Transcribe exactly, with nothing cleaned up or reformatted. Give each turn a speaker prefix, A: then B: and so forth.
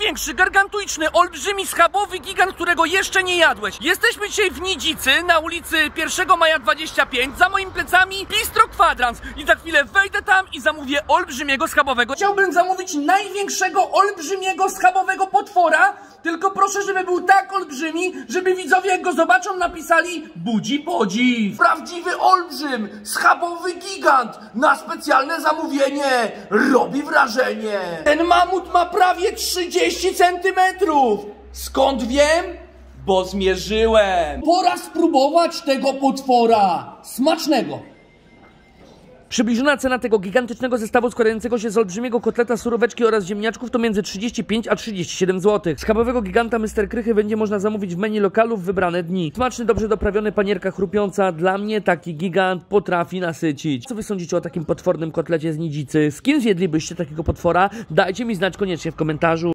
A: największy, gargantuiczny, olbrzymi, schabowy gigant, którego jeszcze nie jadłeś. Jesteśmy dzisiaj w Nidzicy, na ulicy pierwszego maja dwadzieścia pięć, za moimi plecami Bistro Kwadrans i za chwilę wejdę tam i zamówię olbrzymiego, schabowego. Chciałbym zamówić największego, olbrzymiego, schabowego potwora, tylko proszę, żeby był tak olbrzymi, żeby widzowie, jak go zobaczą, napisali: budzi podziw. Prawdziwy olbrzym, schabowy gigant na specjalne zamówienie robi wrażenie. Ten mamut ma prawie trzydzieści centymetrów. Skąd wiem? Bo zmierzyłem. Pora spróbować tego potwora. Smacznego. Przybliżona cena tego gigantycznego zestawu składającego się z olbrzymiego kotleta, suróweczki oraz ziemniaczków to między trzydzieści pięć a trzydzieści siedem złotych. Schabowego giganta mister Krychy będzie można zamówić w menu lokalu w wybrane dni. Smaczny, dobrze doprawiony, panierka chrupiąca. Dla mnie taki gigant potrafi nasycić. Co wy sądzicie o takim potwornym kotlecie z Nidzicy? Z kim zjedlibyście takiego potwora? Dajcie mi znać koniecznie w komentarzu.